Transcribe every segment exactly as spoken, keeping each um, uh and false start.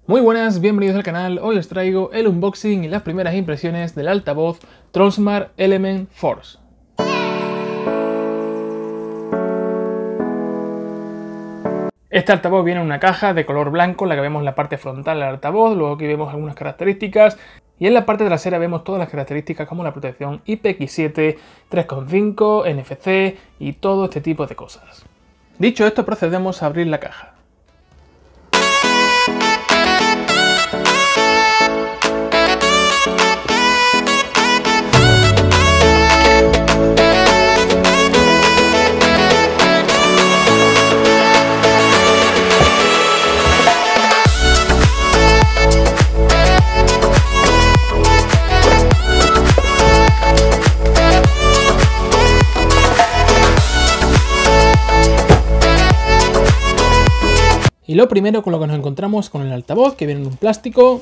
Muy buenas, bienvenidos al canal. Hoy os traigo el unboxing y las primeras impresiones del altavoz Tronsmart Element Force. Este altavoz viene en una caja de color blanco en la que vemos la parte frontal del altavoz, luego aquí vemos algunas características y en la parte trasera vemos todas las características como la protección I P X siete, tres coma cinco, N F C y todo este tipo de cosas. Dicho esto, procedemos a abrir la caja. Y lo primero con lo que nos encontramos con el altavoz, que viene en un plástico.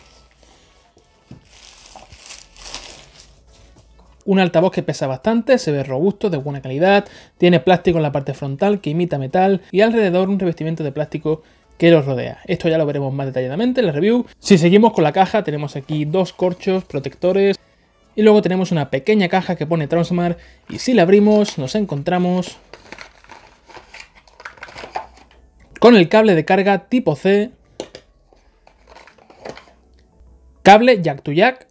Un altavoz que pesa bastante, se ve robusto, de buena calidad, tiene plástico en la parte frontal que imita metal y alrededor un revestimiento de plástico que lo rodea. Esto ya lo veremos más detalladamente en la review. Si seguimos con la caja, tenemos aquí dos corchos protectores y luego tenemos una pequeña caja que pone Tronsmart y si la abrimos nos encontramos con el cable de carga tipo C, cable jack to jack,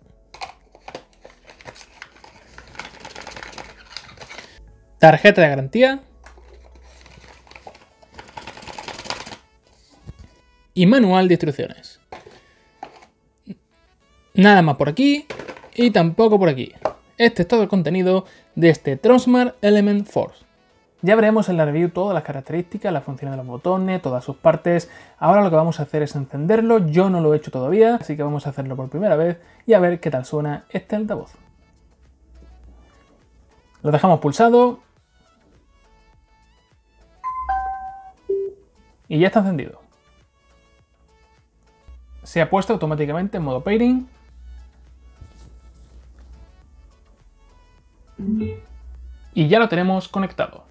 tarjeta de garantía y manual de instrucciones. Nada más por aquí y tampoco por aquí. Este es todo el contenido de este Tronsmart Element Force. Ya veremos en la review todas las características, la función de los botones, todas sus partes. Ahora lo que vamos a hacer es encenderlo. Yo no lo he hecho todavía, así que vamos a hacerlo por primera vez y a ver qué tal suena este altavoz. Lo dejamos pulsado. Y ya está encendido. Se ha puesto automáticamente en modo pairing. Y ya lo tenemos conectado.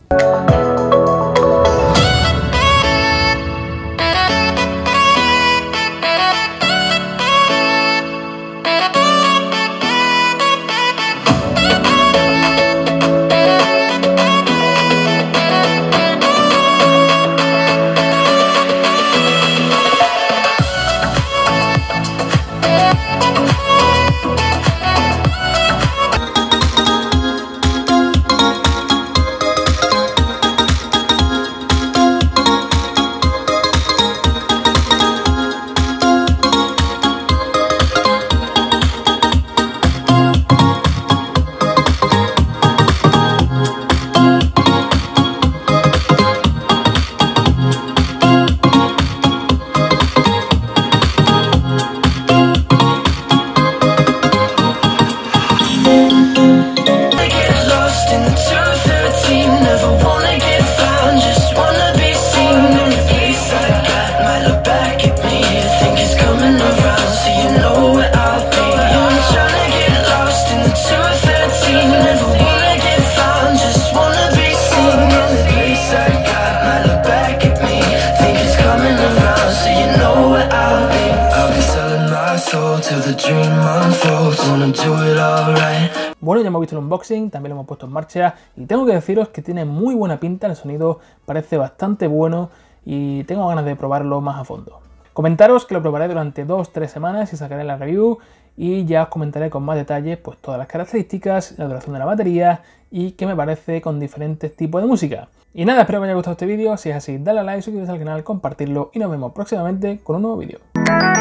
Bueno, ya hemos visto el unboxing, también lo hemos puesto en marcha y tengo que deciros que tiene muy buena pinta, el sonido parece bastante bueno y tengo ganas de probarlo más a fondo. Comentaros que lo probaré durante dos tres semanas y sacaré la review y ya os comentaré con más detalle pues todas las características, la duración de la batería y qué me parece con diferentes tipos de música. Y nada, espero que os haya gustado este vídeo, si es así dale a like, suscribiros al canal, compartirlo y nos vemos próximamente con un nuevo vídeo.